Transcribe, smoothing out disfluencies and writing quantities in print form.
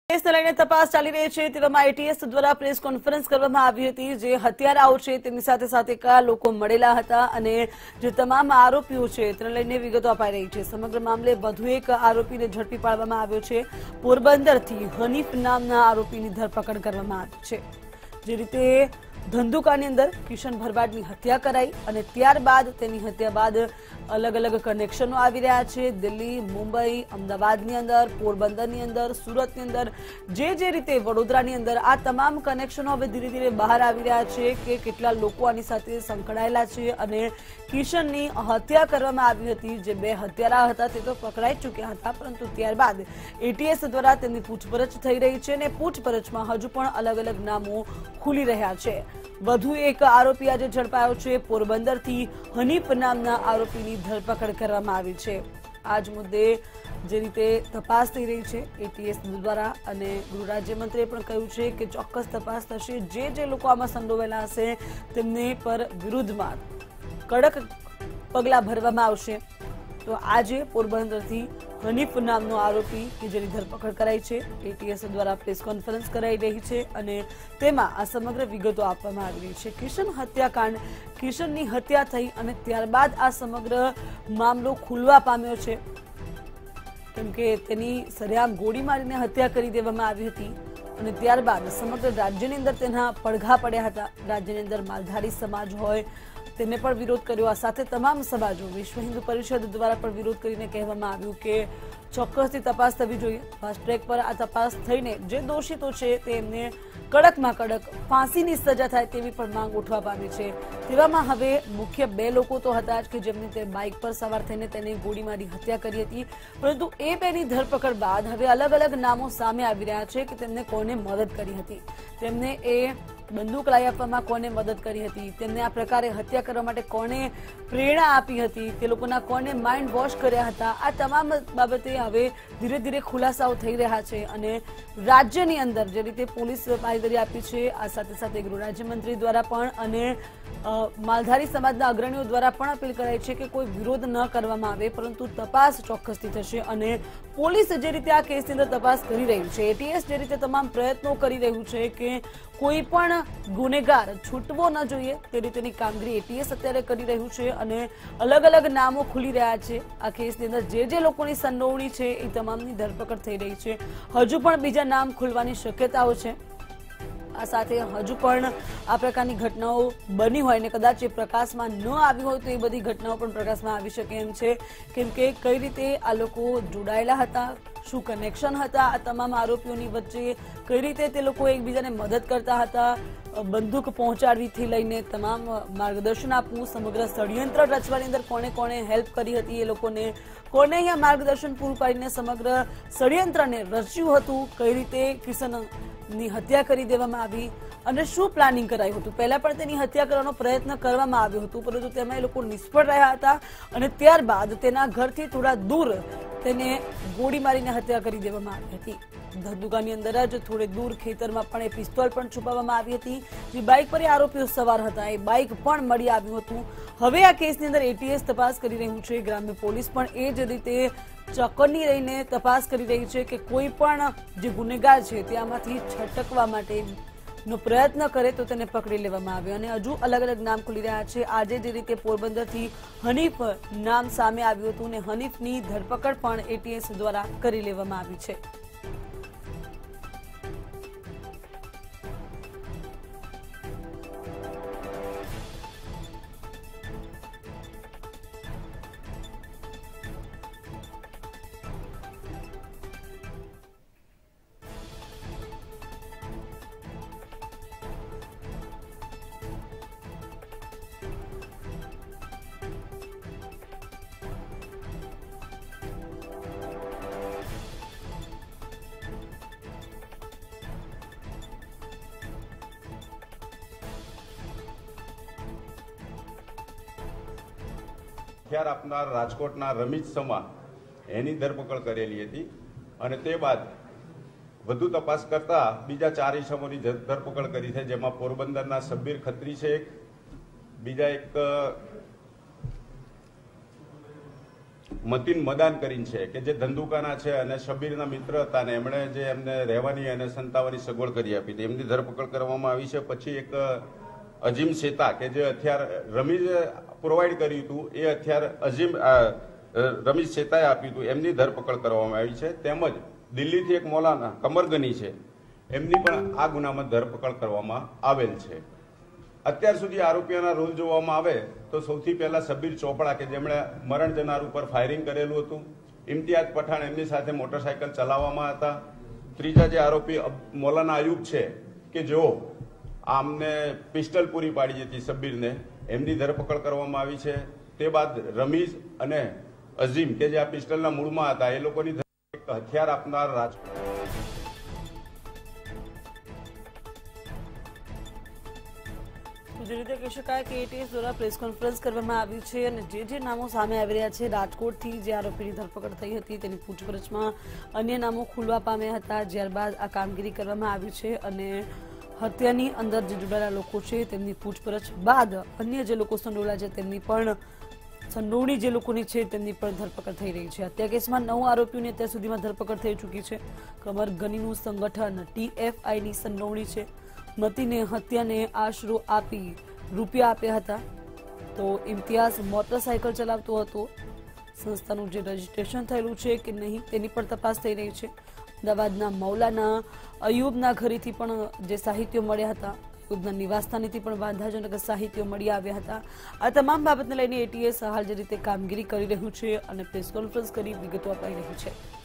કેસને લઈને તપાસ ચાલી રહી છે તેવામાં એટીએસ દ્વારા પ્રેસ કોન્ફરન્સ કરવામાં આવી હતી। જે હત્યારાઓ છે તેમની સાથે સાથે કયા લોકો મળેલા હતા અને જે તમામ આરોપીઓ છે તેને લઈને વિગતો અપાઈ રહી છે। સમગ્ર મામલે વધુ એક આરોપીને ઝડપી પાડવામાં આવ્યો છે। પોરબંદરથી હનીફ નામના આરોપીની ધરપકડ કરવામાં આવી છે। જે રીતે ધંધુકાની અંદર કિશન ભરવાડની હત્યા કરાઈ અને ત્યારબાદ તેની હત્યા બાદ अलग अलग कनेक्शनो આવી રહ્યા છે। દિલ્હી, મુંબई, અમદાવાદની અંદર, પોરબંદરની અંદર, સુરતની અંદર, જે રીતે વડોદરાની અંદર આ તમામ કનેક્શનો હવે ધીરે ધીરે બહાર આવી રહ્યા છે કે કેટલા લોકો આની સાથે સંકળાયેલા છે અને કિશનની હત્યા કરવામાં આવી હતી। જે બે હત્યારા હતા તે તો પકડાઈ ચૂક્યા હતા, પરંતુ ત્યારબાદ એટીએસ દ્વારા તેમની પૂછપરછ થઈ રહી છે અને પૂછપરછમાં હજુ પણ અલગ અલગ નામો ખુલી રહ્યા છે। વધુ એક આરોપી આજે ઝડપાયો છે। પોરબંદરથી હનીફ નામના આરોપીની ધરપકડ કરવામાં આવી છે। આ જ મુદ્દે જે રીતે તપાસ થઈ રહી છે એટીએસ દ્વારા અને ગૃહ રાજ્યમંત્રીએ પણ કહ્યું છે કે ચોક્કસ તપાસ થશે। જે લોકો આમાં સંડોવાયેલા હશે તેમને પર વિરુદ્ધમાં કડક પગલાં ભરવામાં આવશે। તો આજે પોરબંદરથી હનીફ નામનો આરોપી કે જેની ધરપકડ કરાઈ છે એટીએસ દ્વારા પ્રેસ કોન્ફરન્સ કરાઈ રહી છે અને તેમાં આ સમગ્ર વિગતો આપવામાં આવી રહી છે। કિશન હત્યાકાંડ, કિશનની હત્યા થઈ અને ત્યારબાદ આ સમગ્ર મામલો ખુલવા પામ્યો છે કેમ કે તેની સરેઆમ ગોળી મારીને હત્યા કરી દેવામાં આવી હતી અને ત્યારબાદ સમગ્ર રાજ્યની અંદર તેના પડઘા પડ્યા હતા। રાજ્યની અંદર માલધારી સમાજ હોય તેને પણ વિરોધ કર્યો। આ સાથે તમામ સમાજો, વિશ્વ હિન્દુ પરિષદ દ્વારા પણ વિરોધ કરીને કહેવામાં આવ્યું કે ચોક્કસથી તપાસ થવી જોઈએ। ફાસ્ટ ટ્રેક પર આ તપાસ થઈને જે દોષિતો છે તેમને કડકમાં કડક ફાંસીની સજા થાય તેવી પણ માંગ ઉઠવા પામી છે। તેવામાં હવે મુખ્ય બે લોકો તો હતા જ કે જેમની તે બાઇક પર સવાર થઈને તેને ગોળી મારી હત્યા કરી હતી, પરંતુ એ બેની ધરપકડ બાદ હવે અલગ અલગ નામો સામે આવી રહ્યા છે કે તેમને કોને મદદ કરી હતી, તેમને એ બંદૂક લાવી આપવામાં કોને મદદ કરી હતી, તેમને આ પ્રકારે હત્યા કરવા માટે કોને પ્રેરણા આપી હતી, તે લોકોના કોને માઇન્ડ વોશ કર્યા હતા। આ તમામ બાબતે હવે ધીરે ધીરે ખુલાસાઓ થઈ રહ્યા છે અને રાજ્યની અંદર જે રીતે પોલીસ બાંયધરી આપી છે આ સાથે સાથે ગૃહ રાજ્યમંત્રી દ્વારા પણ અને માલધારી સમાજના અગ્રણીઓ દ્વારા પણ અપીલ કરાઈ છે કે કોઈ વિરોધ ન કરવામાં આવે, પરંતુ તપાસ ચોક્કસથી થશે અને પોલીસ જે રીતે આ કેસની અંદર તપાસ કરી રહ્યું છે, એટીએસ જે રીતે તમામ પ્રયત્નો કરી રહ્યું છે કે કોઈ પણ ગુનેગાર છૂટવો ન જોઈએ તે રીતેની કામગીરી એટીએસ અત્યારે કરી રહ્યું છે અને અલગ અલગ નામો ખુલી રહ્યા છે। આ કેસની અંદર જે લોકોની સંડોવણી છે એ તમામની ધરપકડ થઈ રહી છે। હજુ પણ બીજા નામ ખુલવાની શક્યતાઓ છે। આ સાથે હજુ પણ આ પ્રકારની ઘટનાઓ બની હોય ને કદાચ એ પ્રકાશમાં ન આવી હોય તો એ બધી ઘટનાઓ પણ પ્રકાશમાં આવી શકે એમ છે કેમ કે કઈ રીતે આ લોકો જોડાયેલા હતા, શું કનેક્શન હતા આ તમામ આરોપીઓની વચ્ચે, કઈ રીતે તે લોકો એકબીજાને મદદ કરતા હતા, બંદૂક પહોંચાડવીથી લઈને તમામ માર્ગદર્શન આપવું, સમગ્ર ષડયંત્ર રચવાની અંદર કોને કોને હેલ્પ કરી હતી, એ લોકોને કોને અહીંયા માર્ગદર્શન પૂરું પાડીને સમગ્ર ષડયંત્રને રચ્યું હતું, કઈ રીતે કિશનની હત્યા કરી દેવામાં આવી અને શું પ્લાનિંગ કરાયું હતું। પહેલા પણ તેની હત્યા કરવાનો પ્રયત્ન કરવામાં આવ્યો હતો, પરંતુ તેમાં એ લોકો નિષ્ફળ રહ્યા હતા અને ત્યારબાદ તેના ઘરથી થોડા દૂર તેને ગોળી મારીને હત્યા કરી દેવામાં આવી હતી। ધંધુકાની અંદર જ થોડે દૂર ખેતરમાં પણ એ પિસ્તોલ પણ છુપાવવામાં આવી હતી। જે બાઇક પર આરોપીઓ સવાર હતા એ બાઇક પણ મળી આવ્યું હતું। હવે આ કેસની અંદર એટીએસ તપાસ કરી રહ્યું છે, ગ્રામ્ય પોલીસ પણ એ જ રીતે ચોકન્ની રહીને તપાસ કરી રહી છે કે કોઈ પણ જે ગુનેગાર છે તે આમાંથી છટકવા માટે નો પ્રયત્ન કરે તો તેને પકડી લેવામાં આવે અને હજુ અલગ અલગ નામ ખુલી રહ્યા છે। આજે જે રીતે પોરબંદરથી હનીફ નામ સામે આવ્યું હતું અને હનીફની ધરપકડ પણ એટીએસ દ્વારા કરી લેવામાં આવી છે। હથિયાર આપનાર રાજકોટના રમીજ સમા એની ધરપકડ કરેલી હતી અને તે બાદ વધુ તપાસ કરતા બીજા 4 ઇસમોની ધરપકડ કરી છે, જેમાં પોરબંદરના સબ્બીર ખત્રી છે, બીજા એક મતીન મદાન કરીને છે કે જે ધંધુકાના છે અને શબીરના મિત્ર હતા ને એમણે જે એમને રહેવાની અને સંતાવાની સગવડ કરી આપી હતી, એમની ધરપકડ કરવામાં આવી છે. પછી એક અજીમ શેતા કે જે હથિયાર રમીઝે પ્રોવાઈડ કર્યું હતું, એ હથિયાર રમીઝ શેતાએ આપ્યું હતું, એમની ધરપકડ કરવામાં આવી છે. તેમજ દિલ્હીથી એક મૌલાના કમરગની છે, એમની પણ આ ગુનામાં ધરપકડ કરવામાં આવેલ છે. અત્યાર સુધી આરોપીઓના રોલ જોવામાં આવે તો સૌથી પહેલા શબીર ચોપડા કે જેમણે મરણ જનાર ઉપર ફાયરિંગ કરેલું હતું, ઇમ્તિયાઝ પઠાણ એમની સાથે મોટરસાયકલ ચલાવવામાં હતા. ત્રીજા જે આરોપી મૌલાના અયુબ છે કે જેઓ આમને પિસ્ટલ પૂરી પાડી હતી શબીરને, એમની ધરપકડ કરવામાં આવી છે. તે બાદ રમીઝ અને અઝીમ કે જે આ પિસ્ટલના મૂળમાં હતા, એ લોકોની હથિયાર આપનાર રાજકોટ જે રીતે કહી શકાય કે એટીએસ દ્વારા પ્રેસ કોન્ફરન્સ કરવામાં આવી છે અને જે નામો સામે આવી રહ્યા છે, રાજકોટથી જે આરોપીની ધરપકડ થઈ હતી તેની પૂછપરછમાં અન્ય નામો ખુલવા પામ્યા હતા. ત્યારબાદ આ કામગીરી કરવામાં આવી છે અને હત્યાની અંદર જે જોડાયેલા લોકો છે તેમની પૂછપરછ બાદ અન્ય જે લોકો સંડોવાયેલા છે તેમની પણ સંડોવણી જે લોકોની છે તેમની પણ ધરપકડ થઈ રહી છે. હત્યા કેસમાં 9 આરોપીઓની અત્યાર સુધીમાં ધરપકડ થઈ ચૂકી છે. કમર ગનીનું સંગઠન TFIની સંડોવણી છે. મતીને હત્યાને આશરો આપી રૂપિયા આપ્યા હતા. તો ઇમ્તિયાઝ મોટરસાયકલ ચલાવતો હતો. સંસ્થાનું જે રજીસ્ટ્રેશન થયેલું છે કે નહીં તેની પણ તપાસ થઈ રહી છે. અમદાવાદના મૌલાના અયુબના ઘરેથી પણ જે સાહિત્યો મળ્યા હતા, અયુબના નિવાસસ્થાનેથી પણ વાંધાજનક સાહિત્યો મળી આવ્યા હતા. આ તમામ બાબતને લઈને એટીએસ હાલ જે રીતે કામગીરી કરી રહ્યું છે અને પ્રેસ કોન્ફરન્સ કરી વિગતો અપાઈ રહી છે.